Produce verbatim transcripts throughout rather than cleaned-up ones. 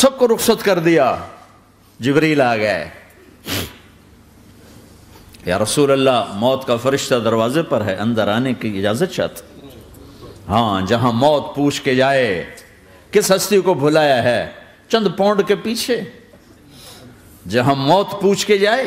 سب کو رخصت کر دیا. جبریل آ گئے. یا رسول اللہ موت کا فرشتہ دروازے پر ہے, اندر آنے کی اجازت چاہتا. ہاں, جہاں موت پوچھ کے جائے کس ہستی کو بھلایا ہے, چند پاؤنڈ کے پیچھے جہاں موت پوچھ کے جائے.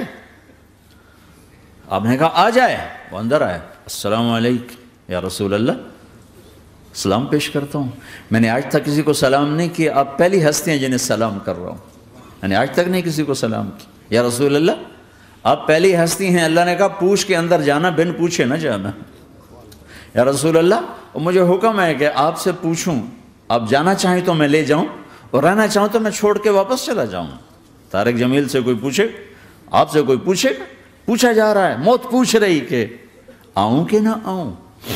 آپ نے کہا آ جائے, وہ اندر آئے. السلام علیکم یا رسول اللہ, سلام پیش کرتا ہوں. میں نے آج تک کسی کو سلام نہیں کیا, آپ پہلی ہستی ہیں جنہیں سلام کر رہا ہوں. میں نے آج تک نہیں کسی کو سلام کی. یا رسول اللہ آپ پہلی ہستی ہیں. اللہ نے کہا پوچھ کے اندر جانا, بن پوچھے نہ جانا. یا رسول اللہ مجھے حکم ہے کہ آپ سے پوچھوں, آپ جانا چاہیں تو میں لے جاؤں, اور رہنا چاہوں تو میں چھوڑ کے واپس چلا جاؤں. طارق جمیل سے کوئی پوچھے, آپ سے کوئی پوچھے, پوچھا جا رہا ہے, موت پوچھ رہی کہ آؤں کہ نہ آؤں.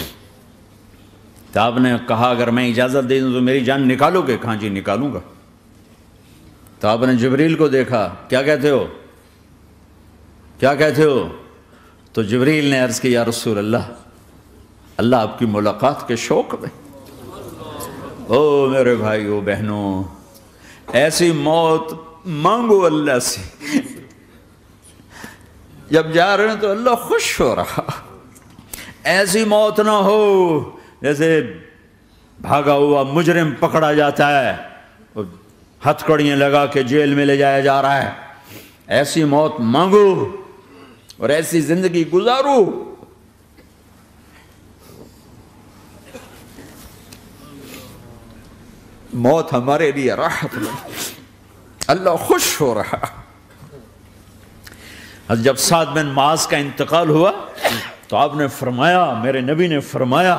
تو آپ نے کہا اگر میں اجازت دے دوں تو میری جان نکالو گے؟ کہاں جی نکالوں گا. تو آپ نے جبریل کو دیکھا, کیا کہتے ہو کیا کہتے ہو تو جبریل نے عرض کی یا رسول اللہ اللہ آپ کی ملاقات کے شوق میں. او میرے بھائیو بہنوں, ایسی موت مانگو اللہ سے. جب جا رہے ہیں تو اللہ خوش ہو رہا. ایسی موت نہ ہو جیسے بھاگا ہوا مجرم پکڑا جاتا ہے, ہتھکڑیاں لگا کے جیل میں لے جایا جا رہا ہے. ایسی موت مانگو اور ایسی زندگی گزارو. موت ہمارے لیے راحت میں, اللہ خوش ہو رہا. جب سعد بن معاذ کا انتقال ہوا تو آپ نے فرمایا, میرے نبی نے فرمایا,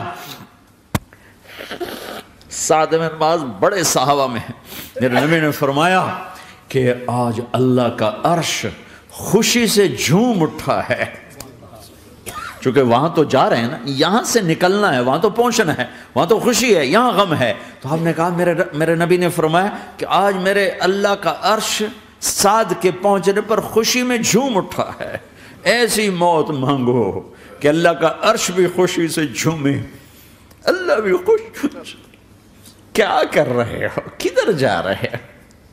سعد بن معاذ بڑے صحابہ میں ہیں, میرے نبی نے فرمایا کہ آج اللہ کا عرش خوشی سے جھوم اٹھا ہے. چونکہ وہاں تو جا رہے ہیں نا, یہاں سے نکلنا ہے, وہاں تو پہنچنا ہے, وہاں تو خوشی ہے, یہاں غم ہے. تو آپ نے کہا میرے میرے نبی نے فرمایا کہ آج میرے اللہ کا عرش سعد کے پہنچنے پر خوشی میں جھوم اٹھا ہے. ایسی موت مانگو کہ اللہ کا عرش بھی خوشی سے جھومے, اللہ بھی خوش. کیا کر رہے ہو, کدھر جا رہے ہو؟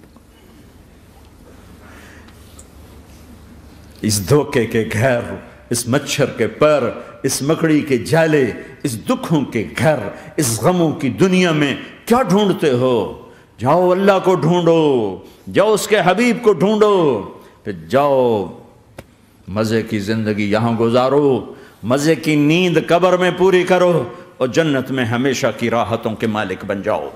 اس دھوکے کے گھر, اس مچھر کے پر, اس مکڑی کے جالے, اس دکھوں کے گھر, اس غموں کی دنیا میں کیا ڈھونڈتے ہو؟ جاؤ اللہ کو ڈھونڈو, جاؤ اس کے حبیب کو ڈھونڈو, پھر جاؤ مزے کی زندگی یہاں گزارو, مزے کی نیند قبر میں پوری کرو, اور جنت میں ہمیشہ کی راحتوں کے مالک بن جاؤ.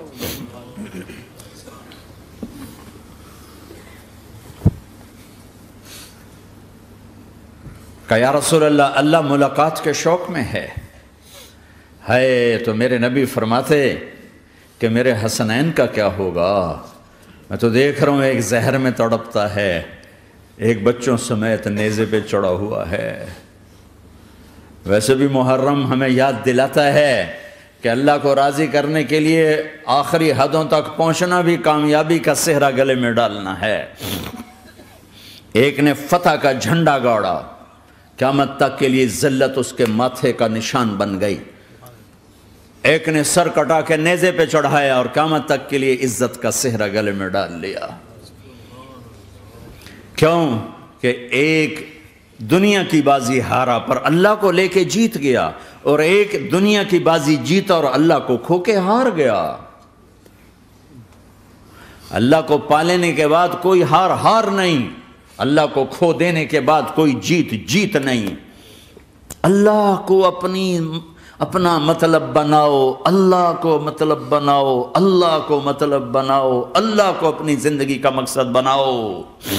کہ یا رسول اللہ اللہ ملاقات کے شوق میں ہے. ہے تو میرے نبی فرماتے کہ میرے حسنین کا کیا ہوگا؟ میں تو دیکھ رہا ہوں ایک زہر میں تڑپتا ہے, ایک بچوں سمیت نیزے پہ چڑھا ہوا ہے. ویسے بھی محرم ہمیں یاد دلاتا ہے کہ اللہ کو راضی کرنے کے لیے آخری حدوں تک پہنچنا بھی کامیابی کا صحرا گلے میں ڈالنا ہے. ایک نے فتح کا جھنڈا گاڑا, قیامت تک کے لیے ذلت اس کے ماتھے کا نشان بن گئی. ایک نے سر کٹا کے نیزے پہ چڑھایا اور قیامت تک کے لیے عزت کا صحرا گلے میں ڈال لیا. کیوں کہ ایک دنیا کی بازی ہارا پر اللہ کو لے کے جیت گیا, اور ایک دنیا کی بازی جیتا اور اللہ کو کھو کے ہار گیا. اللہ کو پالینے کے بعد کوئی ہار ہار نہیں, اللہ کو کھو دینے کے بعد کوئی جیت جیت نہیں. اللہ کو اپنی اپنا مطلب بناؤ, اللہ کو مطلب بناؤ, اللہ کو مطلب بناؤ, اللہ کو اپنی زندگی کا مقصد بناؤ.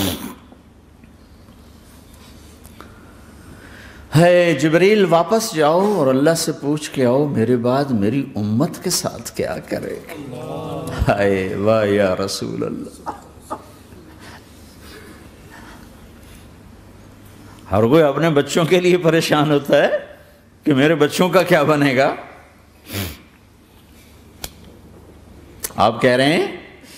ہے جبریل واپس جاؤ اور اللہ سے پوچھ کے آؤ میرے بعد میری امت کے ساتھ کیا کرے. ہائے واہ یا رسول اللہ. ہر کوئی اپنے بچوں کے لیے پریشان ہوتا ہے کہ میرے بچوں کا کیا بنے گا. آپ کہہ رہے ہیں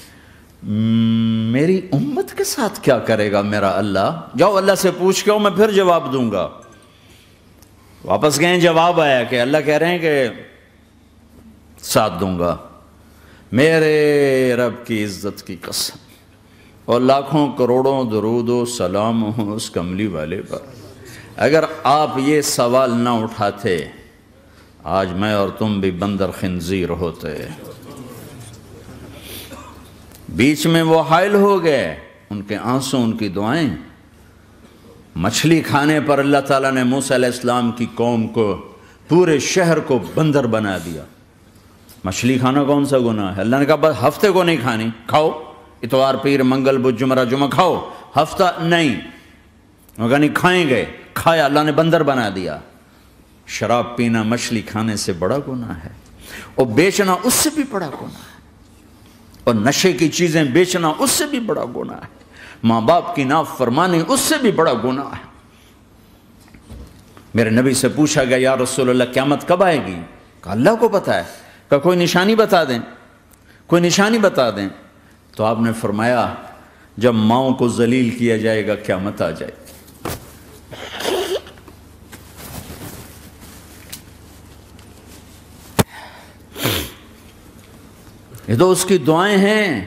میری امت کے ساتھ کیا کرے گا میرا اللہ. جاؤ اللہ سے پوچھ کے آؤ, میں پھر جواب دوں گا. واپس گئے, جواب آیا کہ اللہ کہہ رہے ہیں کہ ساتھ دوں گا. میرے رب کی عزت کی قسم, اور لاکھوں کروڑوں درود و سلام ہوں اس کملی والے پر۔ اگر آپ یہ سوال نہ اٹھاتے آج میں اور تم بھی بندر خنزیر ہوتے۔ بیچ میں وہ حائل ہو گئے، ان کے آنسو، ان کی دعائیں۔ مچھلی کھانے پر اللہ تعالیٰ نے موسیٰ علیہ السلام کی قوم کو، پورے شہر کو بندر بنا دیا۔ مچھلی کھانا کون سا گناہ ہے؟ اللہ نے کہا بس ہفتے کو نہیں کھانی، کھاؤ، اتوار پیر منگل بدھ جمعہ جمعہ کھاؤ، ہفتہ نہیں۔ وہ کہا نہیں کھائیں گے، کھایا، اللہ نے بندر بنا دیا۔ شراب پینا مچھلی کھانے سے بڑا گناہ ہے، اور بیچنا اس سے بھی بڑا گناہ ہے، اور نشے کی چیزیں بیچنا اس سے بھی بڑا گناہ ہے، ماں باپ کی نافرمانی اس سے بھی بڑا گناہ ہے۔ میرے نبی سے پوچھا گیا یا رسول اللہ قیامت کب آئے گی؟ کہا اللہ کو پتہ ہے۔ کہا کوئی نشانی بتا دیں، کوئی نشانی بتا دیں۔ تو آپ نے فرمایا جب ماؤں کو ذلیل کیا جائے گا قیامت آ جائے گی۔ یہ تو اس کی دعائیں ہیں،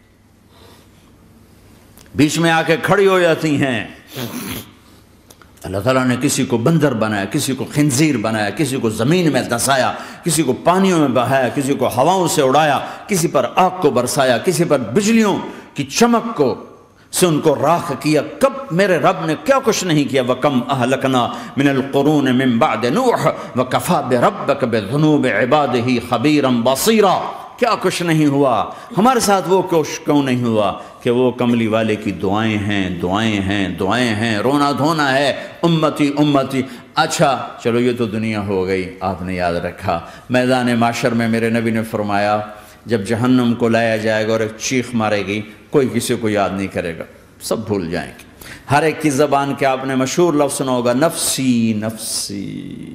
بیچ میں آ کے کھڑی ہو جاتی ہیں۔ اللہ تعالیٰ نے کسی کو بندر بنایا، کسی کو خنزیر بنایا، کسی کو زمین میں دسایا، کسی کو پانیوں میں بہایا، کسی کو ہواؤں سے اڑایا، کسی پر آگ کو برسایا، کسی پر بجلیوں کی چمک کو سے ان کو راکھ کیا۔ کب میرے رب نے کیا کچھ نہیں کیا۔ وَكَمْ أَهْلَكْنَا مِنَ الْقُرُونِ مِن بَعْدِ نُوحٍ وَكَفَى بِرَبِّكَ بِذُنُوبِ عِبَادِهِ خَبِيرًا بَصِيرًا۔ کیا کچھ نہیں ہوا ہمارے ساتھ، وہ کچھ کیوں نہیں ہوا کہ وہ کملی والے کی دعائیں ہیں، دعائیں ہیں، دعائیں ہیں، رونا دھونا ہے، امتی امتی۔ اچھا چلو یہ تو دنیا ہو گئی، آپ نے یاد رکھا۔ میدان معاشر میں میرے نبی نے فرمایا جب جہنم کو لایا جائے گا اور ایک چیخ مارے گی، کوئی کسی کو یاد نہیں کرے گا، سب بھول جائیں گے۔ ہر ایک کی زبان کے آپ نے مشہور لفظ سنا ہوگا نفسی نفسی۔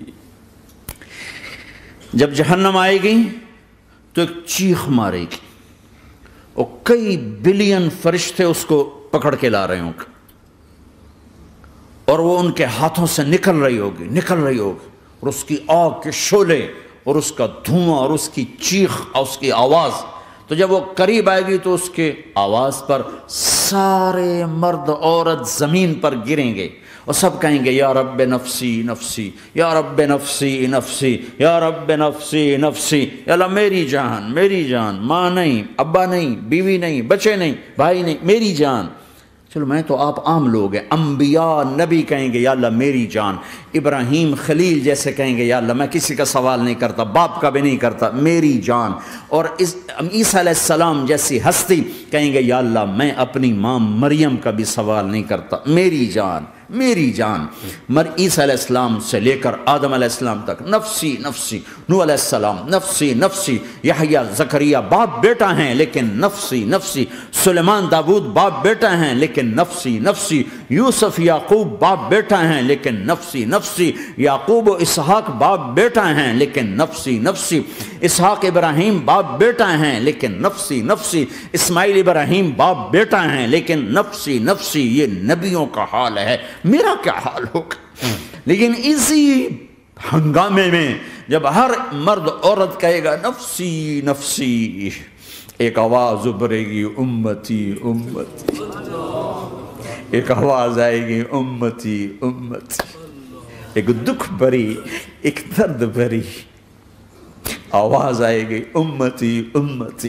جب جہنم آئے گی تو ایک چیخ مارے گی، اور کئی بلین فرشتے اس کو پکڑ کے لا رہے ہوں گے، اور وہ ان کے ہاتھوں سے نکل رہی ہوگی نکل رہی ہوگی اور اس کی آگ کے شعلے اور اس کا دھواں اور اس کی چیخ اور اس کی آواز۔ تو جب وہ قریب آئے گی تو اس کے آواز پر سارے مرد عورت زمین پر گریں گے اور سب کہیں گے یا رب نفسی نفسی، یا رب نفسی نفسی، یا رب نفسی نفسی، یا اللہ میری جان میری جان، ماں نہیں، ابا نہیں، بیوی نہیں، بچے نہیں، بھائی نہیں، میری جان۔ چلو میں تو آپ عام لوگ ہیں، انبیاء نبی کہیں گے یا اللہ میری جان، ابراہیم خلیل جیسے کہیں گے یا اللہ میں کسی کا سوال نہیں کرتا، باپ کا بھی نہیں کرتا، میری جان، اور عیسیٰ علیہ السلام جیسی ہستی کہیں گے یا اللہ میں اپنی ماں مریم کا بھی سوال نہیں کرتا، میری جان میری جان۔ مر عیسیٰ علیہ السلام سے لے کر آدم علیہ السلام تک نفسی نفسی، نوح علیہ السلام نفسی نفسی، یحییٰ زکریا باپ بیٹا ہیں لیکن نفسی نفسی، سلیمان داود باپ بیٹا ہیں لیکن نفسی نفسی، یوسف یعقوب باپ بیٹا ہیں لیکن نفسی نفسی، یعقوب و اسحاق باپ بیٹا ہیں لیکن نفسی نفسی، اسحاق ابراہیم باپ بیٹا ہیں لیکن نفسی نفسی، اسماعیل ابراہیم باپ بیٹا ہیں لیکن نفسی نفسی۔ یہ نبیوں کا حال ہے، میرا کیا حال ہوگا؟ لیکن اسی ہنگامے میں جب ہر مرد عورت کہے گا نفسی نفسی، ایک آواز ابھرے گی امتی امتی، ایک آواز آئے گی امتی امتی، ایک دکھ بھری ایک درد بھری آواز آئے گی امتی امتی۔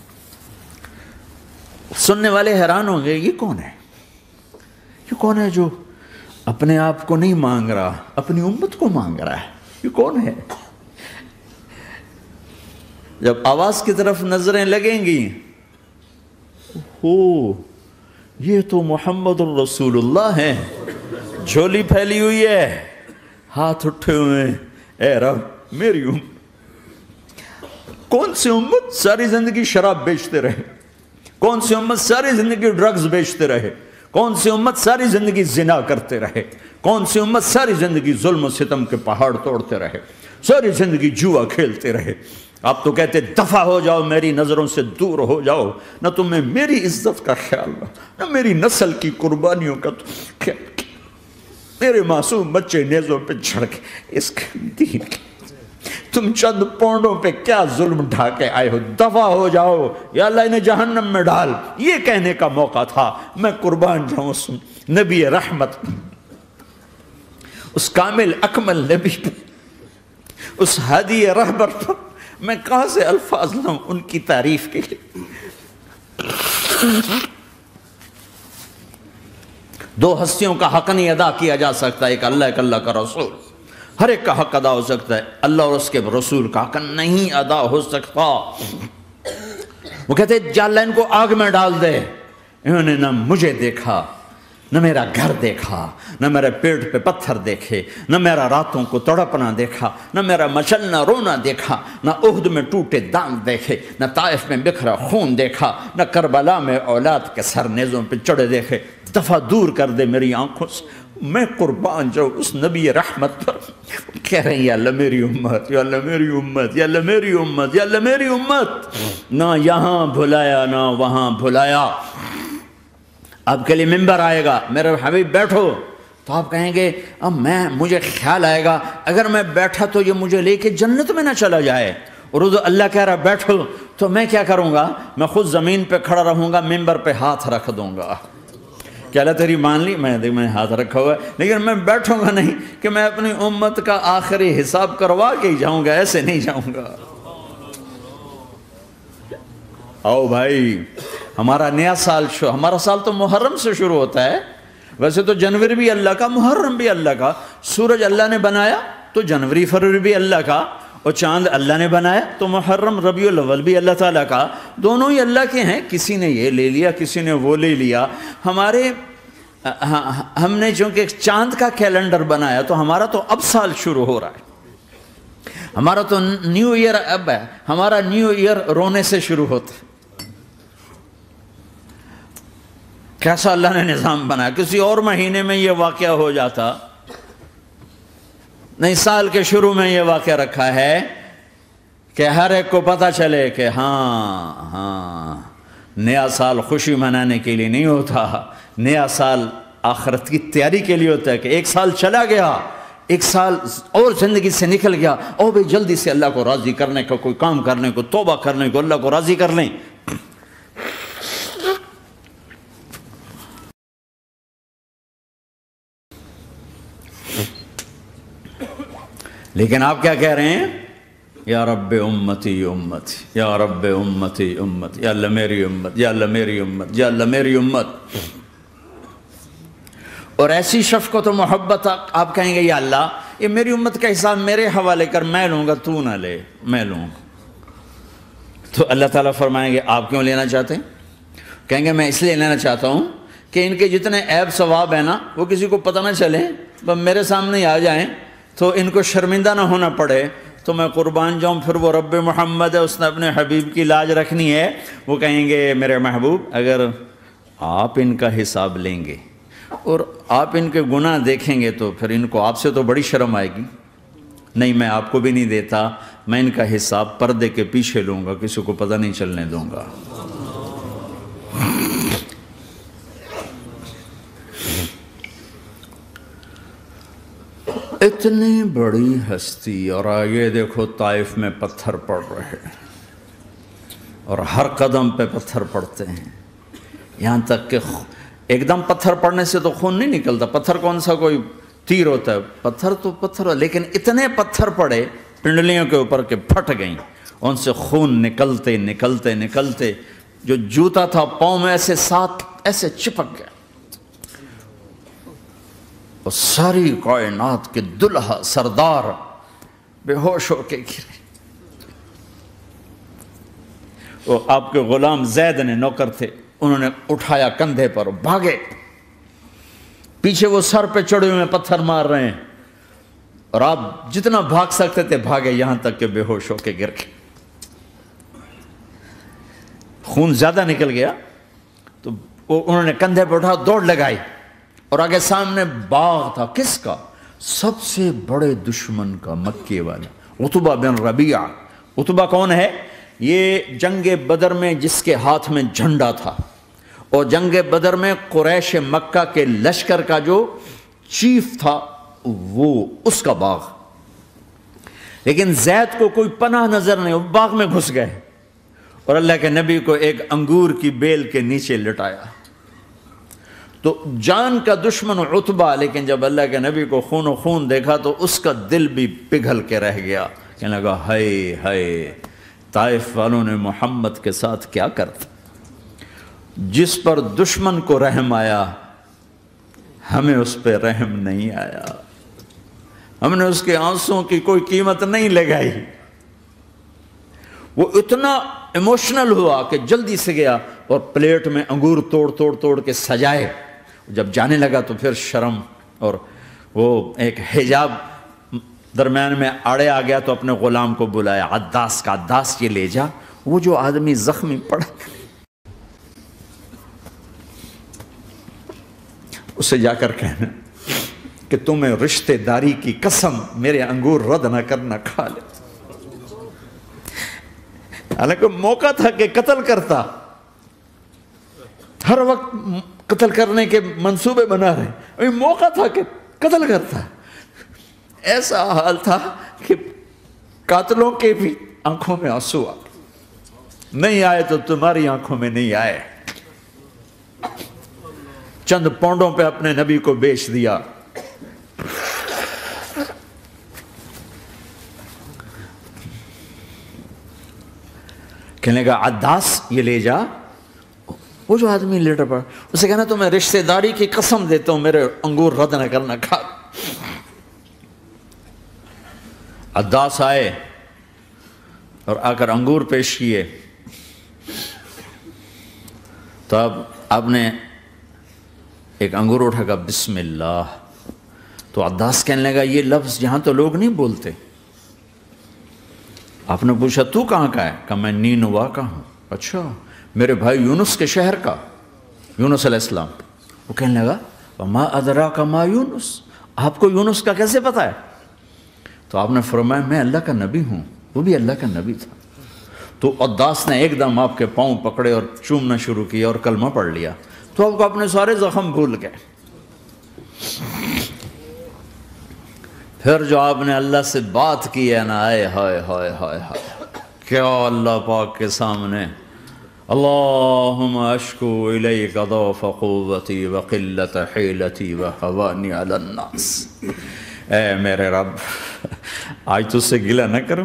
سننے والے حیران ہوں گے یہ کون ہے، یہ کون ہے جو اپنے آپ کو نہیں مانگ رہا، اپنی امت کو مانگ رہا ہے، یہ کون ہے؟ جب آواز کی طرف نظریں لگیں گی، ہو یہ تو محمد الرسول اللہ ہے، جھولی پھیلی ہوئی ہے، ہاتھ اٹھے ہوئے ہیں، اے رب میری امت۔ کون سی امت ساری زندگی شراب بیچتے رہے، کون سی امت ساری زندگی ڈرگز بیچتے رہے، کون سی امت ساری زندگی زنا کرتے رہے، کون سی امت ساری زندگی ظلم و ستم کے پہاڑ توڑتے رہے، ساری زندگی جوا کھیلتے رہے۔ آپ تو کہتے دفع ہو جاؤ، میری نظروں سے دور ہو جاؤ، نہ تمہیں میری عزت کا خیال رہا، نہ میری نسل کی قربانیوں کا خیال کیا، میرے معصوم بچے نیزوں پہ جھڑ کے اس کے دین کے تم چند پونڈوں پہ کیا ظلم ڈھا کے آئے ہو، دفع ہو جاؤ یا اللہ انہیں جہنم میں ڈال، یہ کہنے کا موقع تھا۔ میں قربان جاؤں اس نبی رحمت، اس کامل اکمل نبی پہ، اس ہادی رہبر پر میں کہاں سے الفاظ لاؤں ان کی تعریف کے لیے۔ دو ہستیوں کا حق نہیں ادا کیا جا سکتا، ایک اللہ، ایک اللہ کا رسول۔ ہر ایک کا حق ادا ہو سکتا ہے، اللہ اور اس کے رسول کا حق نہیں ادا ہو سکتا۔ وہ کہتے ہیں جا اللہ ان کو آگ میں ڈال دے۔ انہوں نے نہ مجھے دیکھا، نہ میرا گھر دیکھا، نہ میرے پیٹ پہ پتھر دیکھے، نہ میرا راتوں کو تڑپنا دیکھا، نہ میرا مچلنا رونا دیکھا، نہ احد میں ٹوٹے دانت دیکھے، نہ طائف میں بکھرا خون دیکھا، نہ کربلا میں اولاد کے سر نیزوں پہ چڑھے دیکھے۔ دفعہ دور کر دے میری آنکھوں سے، میں قربان جاؤں اس نبی رحمت پر۔ کہہ رہے ہیں یا اللہ میری امت، یا اللہ میری امت، یا اللہ میری امت، یا اللہ میری امت۔ نہ یہاں بھلایا نہ وہاں بھلایا۔ آپ کے لیے ممبر آئے گا، میرے حبیب بیٹھو، تو آپ کہیں گے اب میں مجھے خیال آئے گا اگر میں بیٹھا تو یہ مجھے لے کے جنت میں نہ چلا جائے، اور اللہ کہہ رہا بیٹھو تو میں کیا کروں گا؟ میں خود زمین پہ کھڑا رہوں گا، ممبر پہ ہاتھ رکھ دوں گا کہ اللہ تیری مان لی، میں دیکھ میں ہاتھ رکھا ہوا ہے، لیکن میں بیٹھوں گا نہیں کہ میں اپنی امت کا آخری حساب کروا کے ہی جاؤں گا، ایسے نہیں جاؤں گا۔ آؤ بھائی، ہمارا نیا سال شو ہمارا سال تو محرم سے شروع ہوتا ہے، ویسے تو جنوری بھی اللہ کا، محرم بھی اللہ کا، سورج اللہ نے بنایا تو جنوری فروری بھی اللہ کا، اور چاند اللہ نے بنایا تو محرم ربیع الاول بھی اللہ تعالیٰ کا، دونوں ہی اللہ کے ہیں۔ کسی نے یہ لے لیا، کسی نے وہ لے لیا۔ ہمارے ہم نے چونکہ چاند کا کیلنڈر بنایا تو ہمارا تو اب سال شروع ہو رہا ہے، ہمارا تو نیو ایئر اب ہے، ہمارا نیو ایئر رونے سے شروع ہوتا ہے۔ کیسا اللہ نے نظام بنایا، کسی اور مہینے میں یہ واقعہ ہو جاتا، نہیں سال کے شروع میں یہ واقعہ رکھا ہے کہ ہر ایک کو پتہ چلے کہ ہاں ہاں نیا سال خوشی منانے کے لیے نہیں ہوتا، نیا سال آخرت کی تیاری کے لیے ہوتا ہے کہ ایک سال چلا گیا، ایک سال اور زندگی سے نکل گیا، او بھئی جلدی سے اللہ کو راضی کرنے کا کوئی کام کرنے کو، توبہ کرنے کو، اللہ کو راضی کر لیں۔ لیکن آپ کیا کہہ رہے ہیں؟ یا رب امتی امت، یا رب امتی امت، یا اللہ میری امت، یا اللہ میری امت، یا اللہ میری امت۔ اور ایسی شفقت و محبت آپ کہیں گے یا اللہ یہ میری امت کا حساب میرے حوالے کر، میں لوں گا، تو نہ لے، میں لوں گا۔ تو اللہ تعالیٰ فرمائیں گے آپ کیوں لینا چاہتے ہیں؟ کہیں گے میں اس لیے لینا چاہتا ہوں کہ ان کے جتنے عیب ثواب ہیں نا وہ کسی کو پتہ نہ چلے، بس میرے سامنے ہی آ جائیں تو ان کو شرمندہ نہ ہونا پڑے، تو میں قربان جاؤں۔ پھر وہ رب محمد ہے، اس نے اپنے حبیب کی لاج رکھنی ہے، وہ کہیں گے میرے محبوب اگر آپ ان کا حساب لیں گے اور آپ ان کے گناہ دیکھیں گے تو پھر ان کو آپ سے تو بڑی شرم آئے گی، نہیں میں آپ کو بھی نہیں دیتا، میں ان کا حساب پردے کے پیچھے لوں گا، کسی کو پتہ نہیں چلنے دوں گا۔ اتنی بڑی ہستی، اور آگے دیکھو طائف میں پتھر پڑ رہے ہیں، اور ہر قدم پہ پتھر پڑتے ہیں، یہاں تک کہ ایک دم پتھر پڑنے سے تو خون نہیں نکلتا، پتھر کون سا کوئی تیر ہوتا ہے، پتھر تو پتھر، لیکن اتنے پتھر پڑے پنڈلیوں کے اوپر کہ پھٹ گئیں، ان سے خون نکلتے نکلتے نکلتے جو جوتا تھا پاؤں میں ایسے ساتھ ایسے چپک گیا، اور ساری کائنات کے دلہا سردار بے ہوش ہو کے گرے۔ وہ آپ کے غلام زید نے نوکر تھے، انہوں نے اٹھایا کندھے پر، بھاگے، پیچھے وہ سر پہ چڑھے ہوئے پتھر مار رہے ہیں، اور آپ جتنا بھاگ سکتے تھے بھاگے، یہاں تک کہ بے ہوش ہو کے گر گئے۔ خون زیادہ نکل گیا تو انہوں نے کندھے پہ اٹھا، دوڑ لگائی، اور آگے سامنے باغ تھا، کس کا؟ سب سے بڑے دشمن کا، مکے والا عتبہ بن ربیعہ۔ عتبہ کون ہے؟ یہ جنگ بدر میں جس کے ہاتھ میں جھنڈا تھا، اور جنگ بدر میں قریش مکہ کے لشکر کا جو چیف تھا وہ، اس کا باغ۔ لیکن زید کو کوئی پناہ نظر نہیں، وہ باغ میں گھس گئے اور اللہ کے نبی کو ایک انگور کی بیل کے نیچے لٹایا۔ تو جان کا دشمن عتبہ، لیکن جب اللہ کے نبی کو خون و خون دیکھا تو اس کا دل بھی پگھل کے رہ گیا، کہنے لگا ہائے ہائے، طائف والوں نے محمد کے ساتھ کیا کرتا۔ جس پر دشمن کو رحم آیا ہمیں اس پہ رحم نہیں آیا، ہم نے اس کے آنسوں کی کوئی قیمت نہیں لگائی۔ وہ اتنا ایموشنل ہوا کہ جلدی سے گیا اور پلیٹ میں انگور توڑ توڑ توڑ کے سجائے۔ جب جانے لگا تو پھر شرم اور وہ ایک حجاب درمیان میں آڑے آ گیا تو اپنے غلام کو بلایا، عداس کا، عداس یہ لے جا وہ جو آدمی زخمی پڑا، اسے جا کر کہنا کہ تمہیں رشتہ داری کی قسم میرے انگور رد نہ کرنا، کھا لے۔ حالانکہ موقع تھا کہ قتل کرتا، ہر وقت قتل کرنے کے منصوبے بنا رہے، ابھی موقع تھا کہ قتل کرتا۔ ایسا حال تھا کہ قاتلوں کے بھی آنکھوں میں آنسو آ نہیں آئے تو تمہاری آنکھوں میں نہیں آئے۔ چند پونڈوں پہ اپنے نبی کو بیچ دیا۔ کہنے لگا عداس یہ لے جا، وہ جو آدمی لیٹر پڑا، اسے کہنا تو میں رشتہ داری کی قسم دیتا ہوں میرے انگور رد نہ کرنا، کھا۔ عداس آئے اور آ کر انگور پیش کیے تو اب آپ نے ایک انگور اٹھا کہا بسم اللہ۔ تو عداس کہنے لگا یہ لفظ یہاں تو لوگ نہیں بولتے۔ آپ نے پوچھا تو کہاں کا ہے؟ کہا میں نینوا کا ہوں۔ اچھا، میرے بھائی یونس کے شہر کا، یونس علیہ السلام۔ وہ کہنے لگا وما ادراک ما یونس، آپ کو یونس کا کیسے پتا ہے؟ تو آپ نے فرمایا میں اللہ کا نبی ہوں، وہ بھی اللہ کا نبی تھا۔ تو عداس نے ایک دم آپ کے پاؤں پکڑے اور چومنا شروع کیا اور کلمہ پڑھ لیا، تو آپ کو اپنے سارے زخم بھول گئے۔ پھر جو آپ نے اللہ سے بات کی ہے نا، آئے ہائے ہائے ہائے ہائے، کیا اللہ پاک کے سامنے اللہم اشکو الیک ضعف قوتی وقلت حیلتی وحوانی علی الناس، اے میرے رب آج تجھ سے گلہ نہ کروں،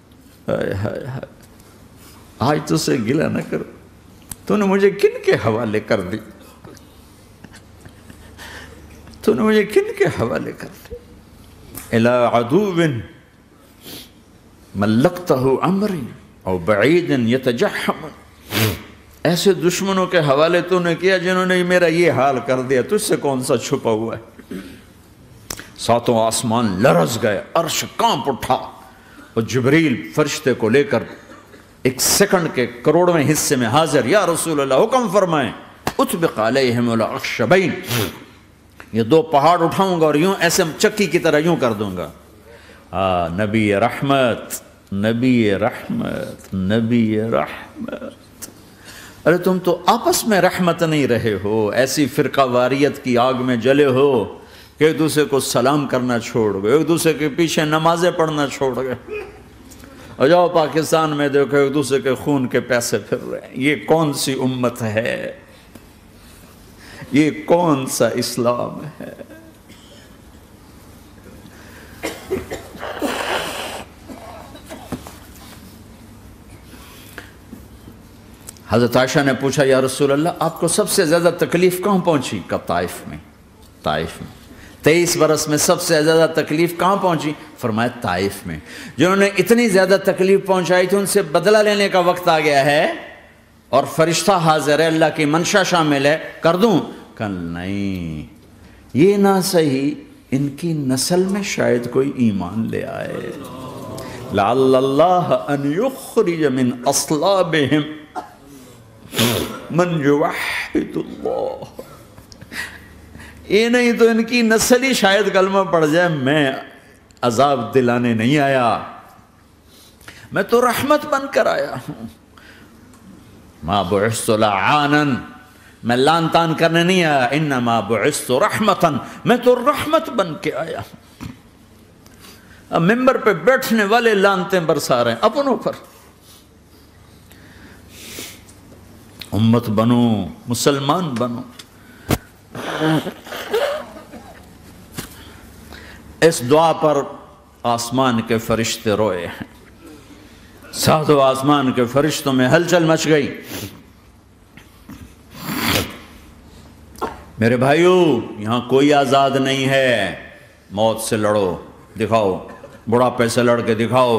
آج تجھ سے گلہ نہ کروں، تو نے مجھے کن کے حوالے کر دی، تو نے مجھے کن کے حوالے کر دی، الی عدو ملکتہ امری او بعید یتجحم، ایسے دشمنوں کے حوالے تو نے کیا جنہوں نے میرا یہ حال کر دیا، تجھ سے کون سا چھپا ہوا ہے۔ ساتوں آسمان لرز گئے، عرش کانپ اٹھا اور جبریل فرشتے کو لے کر ایک سیکنڈ کے کروڑویں حصے میں حاضر، یا رسول اللہ حکم فرمائیں اطبق علیہم الاخشبین، یہ دو پہاڑ اٹھاؤں گا اور یوں ایسے چکی کی طرح یوں کر دوں گا۔ آ نبی رحمت، نبی رحمت، نبی رحمت۔ ارے تم تو آپس میں رحمت نہیں رہے ہو، ایسی فرقہ واریت کی آگ میں جلے ہو کہ ایک دوسرے کو سلام کرنا چھوڑ گئے، ایک دوسرے کے پیچھے نمازیں پڑھنا چھوڑ گئے، اور جاؤ پاکستان میں دیکھو ایک دوسرے کے خون کے پیسے پھر رہے ہیں۔ یہ کون سی امت ہے؟ یہ کون سا اسلام ہے؟ حضرت عائشہ نے پوچھا یا رسول اللہ آپ کو سب سے زیادہ تکلیف کہاں پہنچی؟ کہا طائف میں، طائف میں۔ تیئیس برس میں سب سے زیادہ تکلیف کہاں پہنچی؟ فرمایا طائف میں۔ جنہوں نے اتنی زیادہ تکلیف پہنچائی تھی ان سے بدلہ لینے کا وقت آ گیا ہے اور فرشتہ حاضر ہے، اللہ کی منشا شامل ہے، کر دوں؟ کہ نہیں، یہ نہ صحیح، ان کی نسل میں شاید کوئی ایمان لے آئے، لعل اللہ ان یخرج من اصلابہم من یوحد اللہ، یہ نہیں تو ان کی نسل ہی شاید کلمہ پڑھ جائے۔ میں عذاب دلانے نہیں آیا، میں تو رحمت بن کر آیا ہوں۔ ما بعثت لعانا، میں لان تان کرنے نہیں آیا، انما بعثت رحمتا، میں تو رحمت بن کے آیا ہوں۔ اب ممبر پہ بیٹھنے والے لانتیں برسا رہے ہیں اپنوں پر. امت بنو، مسلمان بنو. اس دعا پر آسمان کے فرشتے روئے ہیں. ساتوں آسمان کے فرشتوں میں ہلچل مچ گئی. میرے بھائیو، یہاں کوئی آزاد نہیں ہے. موت سے لڑو، دکھاؤ. بڑھاپے سے لڑ کے دکھاؤ.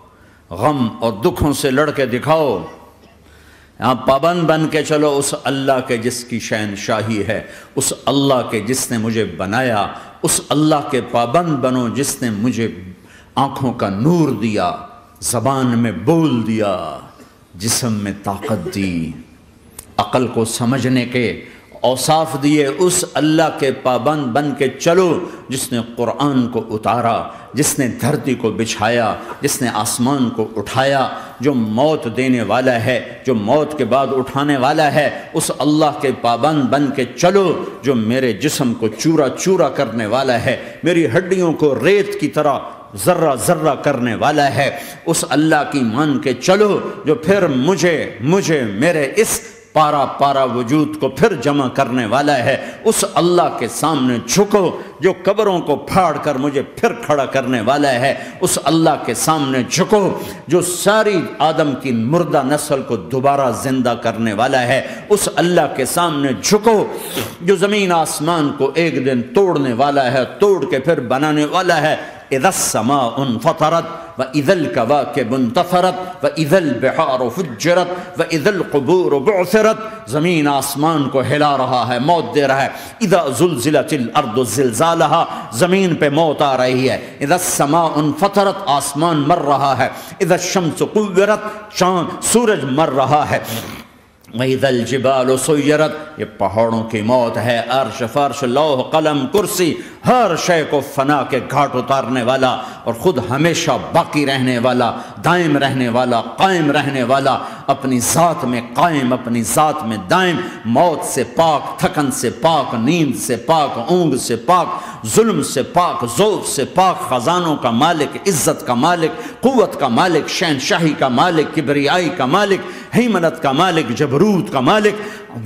غم اور دکھوں سے لڑ کے دکھاؤ. یہاں پابند بن کے چلو اس اللہ کے جس کی شہنشاہی ہے، اس اللہ کے جس نے مجھے بنایا. اس اللہ کے پابند بنو جس نے مجھے آنکھوں کا نور دیا، زبان میں بول دیا، جسم میں طاقت دی، عقل کو سمجھنے کے اوصاف دیے. اس اللہ کے پابند بن کے چلو جس نے قرآن کو اتارا، جس نے دھرتی کو بچھایا، جس نے آسمان کو اٹھایا، جو موت دینے والا ہے، جو موت کے بعد اٹھانے والا ہے. اس اللہ کے پابند بن کے چلو جو میرے جسم کو چورا چورا کرنے والا ہے، میری ہڈیوں کو ریت کی طرح ذرہ ذرہ کرنے والا ہے. اس اللہ کی مان کے چلو جو پھر مجھے مجھے میرے اس پارا پارا وجود کو پھر جمع کرنے والا ہے. اس اللہ کے سامنے جھکو جو قبروں کو پھاڑ کر مجھے پھر کھڑا کرنے والا ہے. اس اللہ کے سامنے جھکو جو ساری آدم کی مردہ نسل کو دوبارہ زندہ کرنے والا ہے. اس اللہ کے سامنے جھکو جو زمین آسمان کو ایک دن توڑنے والا ہے، توڑ کے پھر بنانے والا ہے. اذا السماء انفطرت واذا الكواكب انتثرت واذا البحار فجرت واذا القبور بعثرت. زمین آسمان کو ہلا رہا ہے، موت دے رہا ہے. اذا زلزلت الارض زلزالها، زمین پہ موت آ رہی ہے. اذا السماء انفطرت، آسمان مر رہا ہے. اذا الشمس قورت، چاند سورج مر رہا ہے. وَإِذَا الْجِبَالُ سُيِّرَتْ، یہ پہاڑوں کی موت ہے. عرش فرش لوح قلم کرسی ہر شے کو فنا کے گھاٹ اتارنے والا اور خود ہمیشہ باقی رہنے والا، دائم رہنے والا، قائم رہنے والا، اپنی ذات میں قائم، اپنی ذات میں دائم، موت سے پاک، تھکن سے پاک، نیند سے پاک، اونگ سے پاک، ظلم سے پاک، ذوق سے پاک، خزانوں کا مالک، عزت کا مالک، قوت کا مالک، شہنشاہی کا مالک، کبریائی کا مالک، ہیمنت کا مالک، جبروت کا مالک،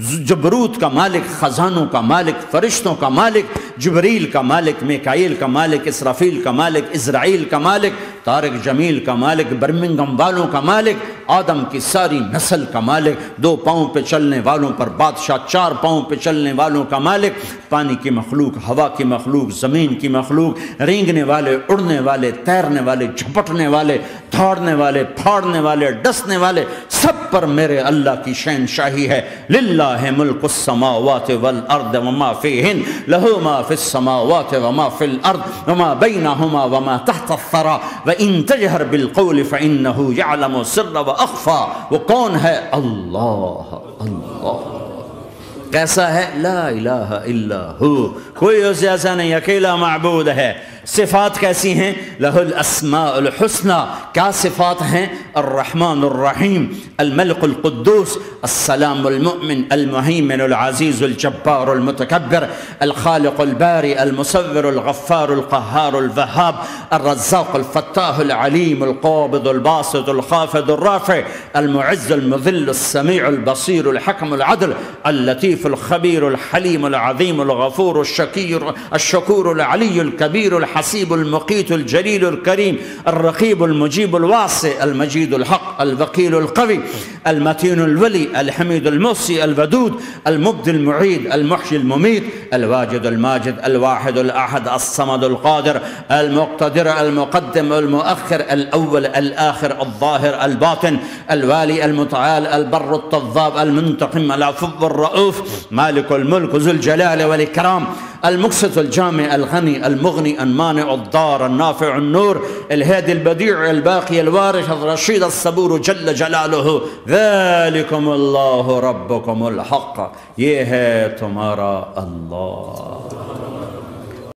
جبروت کا مالک، خزانوں کا مالک، فرشتوں کا مالک، جبریل کا مالک، میکائیل کا مالک، اسرافیل کا مالک، اسرائیل کا مالک، طارق جمیل کا مالک، برمنگم والوں کا مالک، آدم کی ساری نسل کا مالک، دو پاؤں پہ چلنے والوں پر بادشاہ، چار پاؤں پہ چلنے والوں کا مالک، پانی کی مخلوق، ہوا کی مخلوق، زمین کی مخلوق، رینگنے والے، اڑنے والے، تیرنے والے، جھپٹنے والے، دھاڑنے والے، پھاڑنے والے، ڈسنے والے، سب پر میرے اللہ کی شہنشاہی ہے. للہ ملک السماوات والارض وما فیہن، لہو ما فی السماوات وما فی الارض وما بینہما وما تحت الثری وان تجہر بالقول فانہ یعلم السر واخفی. وہ کون ہے؟ اللہ. اللہ کیسا ہے؟ لا الہ الا ہو، کوئی اس جیسا نہیں، اکیلا معبود ہے. صفات کیسی ہیں؟ لہ الاسماء الحسنى. کیا صفات ہیں؟ الرحمن الرحیم، الملک القدوس، السلام المؤمن، المہیمن العزیز الجبار المتکبر، الخالق الباری المصور الغفار القہار الوہاب، الرزاق الفتاح العلیم القابض الباسط الخافض الرافع، المعز المذل السمیع البصیر الحکم العدل، اللطیف الخبیر الحلیم العظیم الغفور الشکیر الشکور العلی الکبیر الحسیب المقیت الجلیل الکریم، الرقیب المجیب الواسع، المجید الحق، الوکیل القوی، المتین الولی، الحمید المحصی، الودود، المبدی المعید، المحیی الممیت، الواجد الماجد، الواحد الاحد، الصمد القادر، المقتدر، المقدم، المؤخر، الاول، الآخر، الظاهر، الباطن، الوالي، المتعال، البر، التواب، المنتقم، العفو، الرؤوف، مالك الملك، ذو الجلال والإكرام، المقسط، الجامع، الغني، المغني، المانع، الضار، النافع، النور، الهادي، البديع، الباقي، الوارث، الرشيد، الصبور جل جلاله. ذلكم الله ربكم الحق، یہ ہے تمہارا اللہ.